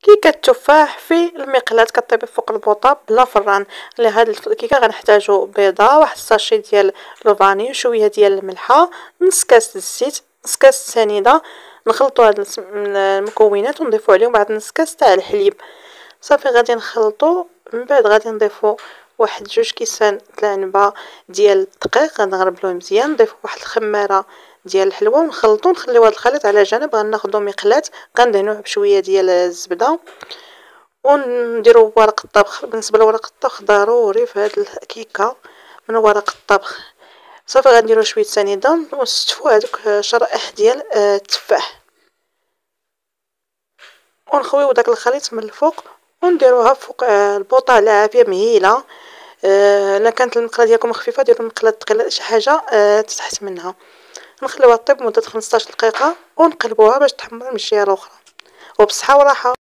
كيكه التفاح في المقلاة كطيبي فوق البوطه بلا فران. لهاد الكيكه غنحتاجو بيضه، واحد الساشي ديال لوفاني، شويه ديال الملحه، نص كاس الزيت، نص كاس السنيده. نخلطو هاد المكونات ونضيفو عليهم واحد نص كاس تاع الحليب. صافي غادي نخلطو، من بعد غادي نضيفو واحد جوج كيسان العنبه ديال الدقيق غنغربلوه مزيان، نضيفو واحد الخماره ديال الحلوى ونخلطو، نخليو هاد الخليط على جنب. غناخدو مقلاة غندهنوه بشويه ديال الزبده ونديرو ورق الطبخ. بالنسبه لورق الطبخ ضروري في هاد الكيكه من ورق الطبخ. صافي غنديرو شويه سنيده ونستفو هذوك شرائح ديال التفاح ونخويو داك الخليط من الفوق ونديروها فوق البوطه على عافيه مهيله. الا كانت المقله ديالكم خفيفه ديروا مقله ثقيله شي حاجه تحت منها. نخليوها طيب مده 15 دقيقه ونقلبوها باش تحمر من الجهه الاخرى. وبصحه وراحه.